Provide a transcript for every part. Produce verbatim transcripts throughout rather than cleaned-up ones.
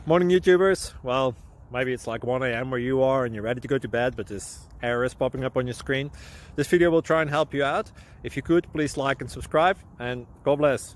Morning YouTubers. Well, maybe it's like one A M where you are and you're ready to go to bed, but this error is popping up on your screen. This video will try and help you out. If you could, please like and subscribe, and God bless.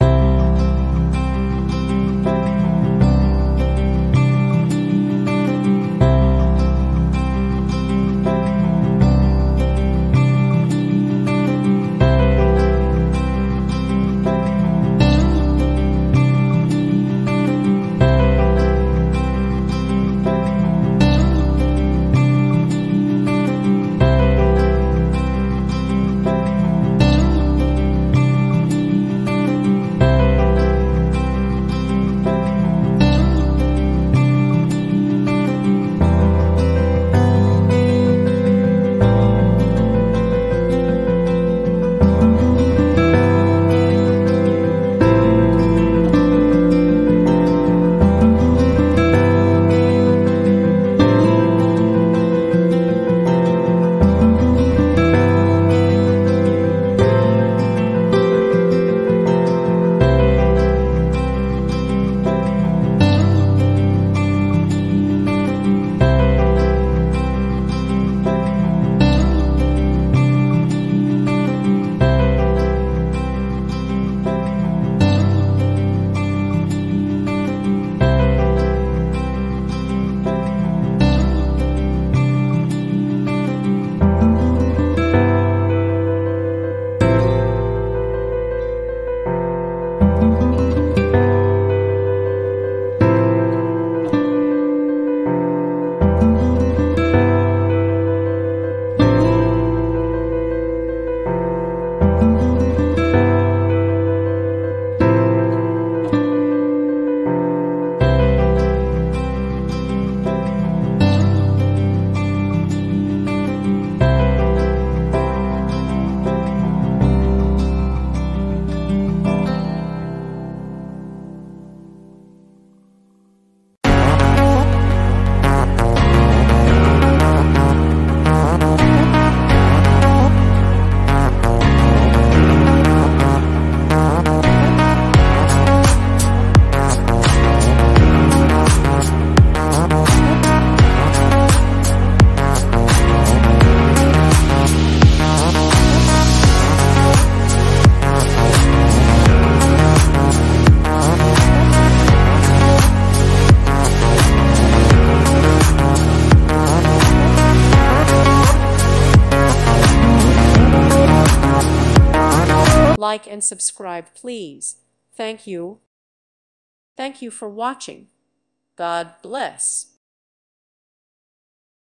Like and subscribe, please. Thank you. Thank you for watching. God bless.